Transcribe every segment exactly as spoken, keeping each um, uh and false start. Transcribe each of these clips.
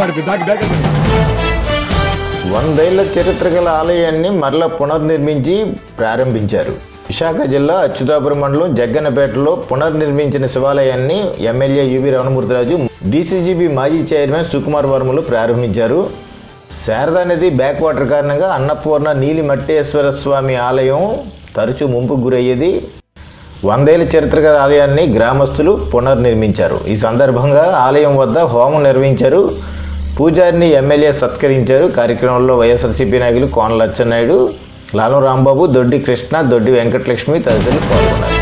వందేళ్ల చరిత్ర గల ఆలయాన్ని మరలా పునర్నిర్మించి ప్రారంభించారు. విశాఖ జిల్లా అచ్యుతాపురం మండలం జగ్గన్నపేటలో పునర్నిర్మించిన శివాలయాన్ని ఎమ్మెల్యే యువి రమణమూర్తిరాజు, డీసీజీబీ మాజీ చైర్మన్ సుకుమార్ వర్మలు ప్రారంభించారు. శారదా నది బ్యాక్ వాటర్ కారణంగా అన్నపూర్ణ నీలిమట్టేశ్వర స్వామి ఆలయం తరచూ ముంపుకు గురయ్యేది. వందేళ్ల చరిత్ర గల ఆలయాన్ని గ్రామస్తులు పునర్నిర్మించారు. ఈ సందర్భంగా ఆలయం వద్ద హోమం నిర్వహించారు. పూజారిని ఎమ్మెల్యే సత్కరించారు. కార్యక్రమంలో వైఎస్ఆర్సీపీ నాయకులు కోన లచ్చెన్నాయుడు, లాలం రాంబాబు, దొడ్డి కృష్ణ, దొడ్డి వెంకటలక్ష్మి తదితరులు పాల్గొన్నారు.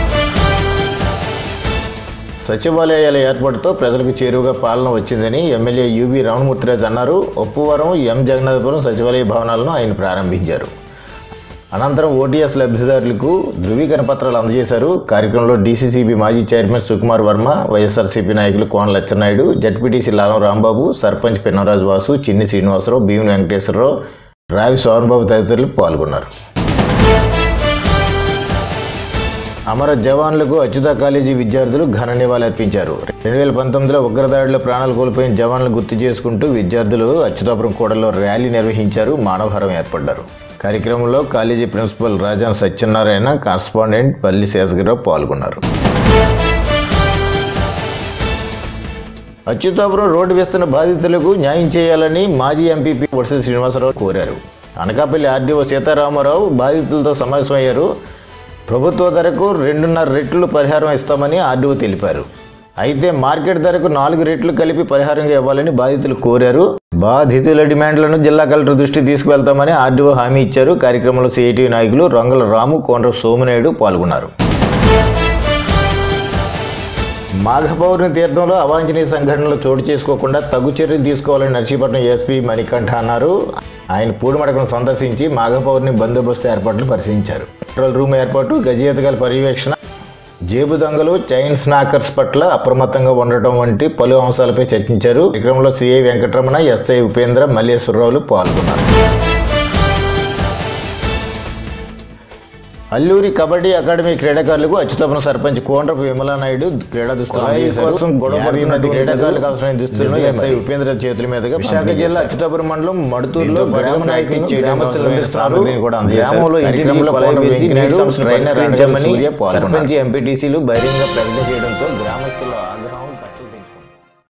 సచివాలయాల ఏర్పాటుతో ప్రజలకు చేరువగా పాలన వచ్చిందని ఎమ్మెల్యే యువి రమణమూర్తిరాజు అన్నారు. ఉప్పవరం, ఎం జగన్నాథపురం సచివాలయ భవనాలను ఆయన ప్రారంభించారు. అనంతరం ఓటీఎస్ లబ్ధిదారులకు ధృవీకరణ పత్రాలు అందజేశారు. కార్యక్రమంలో డీసీసీబీ మాజీ చైర్మన్ సుకుమార్ వర్మ, వైఎస్ఆర్సీపీ నాయకులు కోన లచ్చెన్నాయుడు, జడ్పీటీసీ లాలం రాంబాబు, సర్పంచ్ పిన్నరాజు వాసు, చిన్ని శ్రీనివాసరావు, భీముని వెంకటేశ్వరరావు, రావి సోహన్బాబు తదితరులు పాల్గొన్నారు. అమర జవాన్లకు అచ్యుత కాలేజీ విద్యార్థులు ఘన నివాళులర్పించారు. రెండు వేల పంతొమ్మిదిలో ఉగ్రదాడిలో ప్రాణాలు కోల్పోయిన జవాన్లను గుర్తు చేసుకుంటూ విద్యార్థులు అచ్యుతాపురం కూడల్లో ర్యాలీ నిర్వహించారు. మానవహారం ఏర్పడ్డారు. కార్యక్రమంలో college principal Rajan Satyanarayana, correspondent Palli Seshagirirao పాల్గొన్నారు. అచ్యుతాపురం రోడ్డు వేస్తున్న బాధితులకు న్యాయం చేయాలని మాజీ ఎంపీపీ వడిసెల శ్రీనివాసరావు కోరారు. అనకాపల్లి ఆర్డీఓ సీతారామరావు బాధితులతో సమావేశమయ్యారు. ప్రభుత్వ ధరకు రెండున్నర రెట్లు పరిహారం ఇస్తామని ఆర్డీఓ తెలిపారు. అయితే మార్కెట్ ధరకు నాలుగు రెట్లు కలిపి పరిహారంగా ఇవ్వాలని బాధితులు కోరారు. బాధితుల డిమాండ్లను జిల్లా కలెక్టర్ దృష్టికి తీసుకువెళ్తామని ఆర్డీఓ హామీ ఇచ్చారు. కార్యక్రమంలో సిఐటి నాయకులు రంగుల రాము, కోండ్ర సోమినాయుడు పాల్గొన్నారు. మాఘ పౌర్ణమి తీర్థంలో అవాంఛనీయ సంఘటనలు చోటు చేసుకోకుండా తగు చర్యలు తీసుకోవాలని నర్సీపట్నం ఎస్పీ మణికంఠ అన్నారు. ఆయన పూడిమడకను సందర్శించి మాఘ పౌర్ణమి బందోబస్తు ఏర్పాట్లు పరిశీలించారు. కంట్రోల్ రూమ్ ఏర్పాటు, గజేతగాల పర్యవేక్షణ, జేబు దొంగలు, చైన్ స్నాకర్స్ పట్ల అప్రమత్తంగా ఉండటం వంటి పలు అంశాలపై చర్చించారు. కార్యక్రమంలో సిఐ వెంకటరమణ, ఎస్ఐ ఉపేంద్ర, మల్లేశ్వరరావులు పాల్గొన్నారు. అల్లూరి కబడ్డీ అకాడమీ క్రీడాకారులకు అచ్యుతాపురం సర్పంచ్ కోండ్రపు విమలానాయుడు క్రీడా దుస్తులు మంది క్రీడాకారులకు అవసరమైన దుస్తులను ఎస్ఐ ఉపేంద్ర చేతుల మీదుగా విశాఖ జిల్లా అచ్యుతాపురం మండలం మడుతూరులో గ్రామ నాయకులు సర్పంచ్ ఎంపీటీసీలు బహిరంగ ప్రకటన చేయడంతో గ్రామస్తులు